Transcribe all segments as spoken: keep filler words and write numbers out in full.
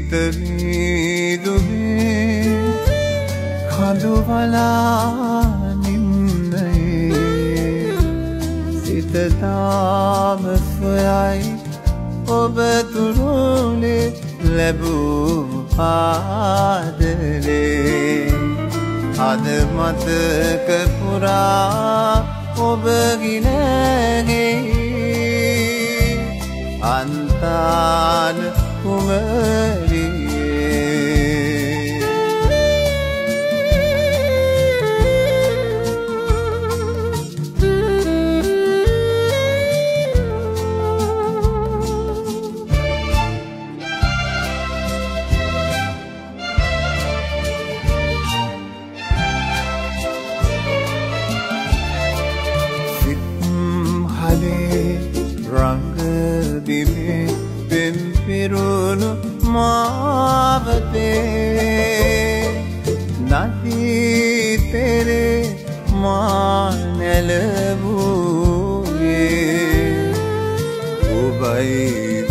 සීතවීදුවේ කඳුවලා නිම්නයේ සිතතාම සොයයි ඔබ තුරුනේ ලැබූ ආදරේ අද මතක පුරා ඔබ ගිනගේ අන්තාන කුමරියේ රංගදිවේ පෙම්පිරුණු මාවතේ නදී තෙරේ මා නැලවූයේ ඔබයි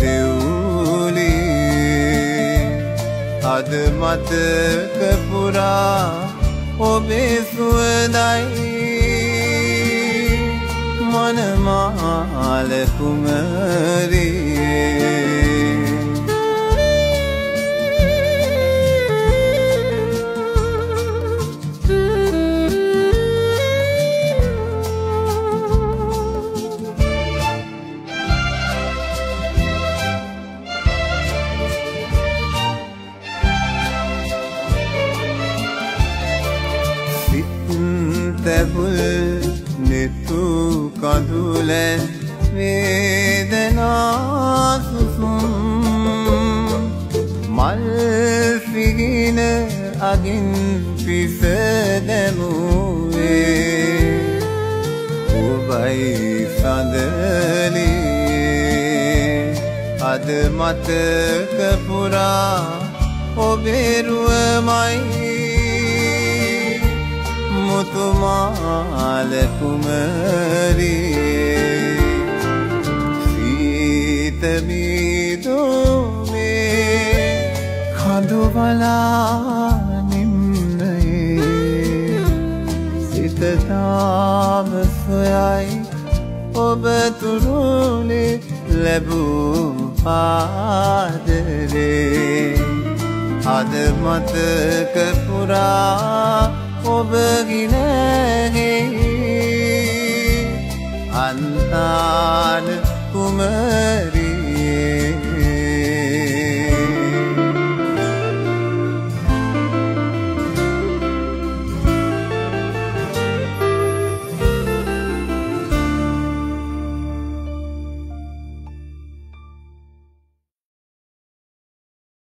දෙව්ලී අද මතක පුරා ඔබේ සුවඳයි මනමාල කුමරියේ සිත් තැබුල් නිතු කඳුලැන් වේදනා සුසුම් මල් සිහින අගින් පිස දැමුවේ ඔබයි සඳලියේ අද මතක පුරා ඔබේ රුවමයි මුතුමාල කුමරියේ සීතවීදුවේ කඳුවලා නිම්නයේ සිතතාම සොයයි ඔබ තුරුනේ ලැබූ ආදරේ අද මතක පුරා ඔබ ගිනගේ අන්තාන කුමරියේ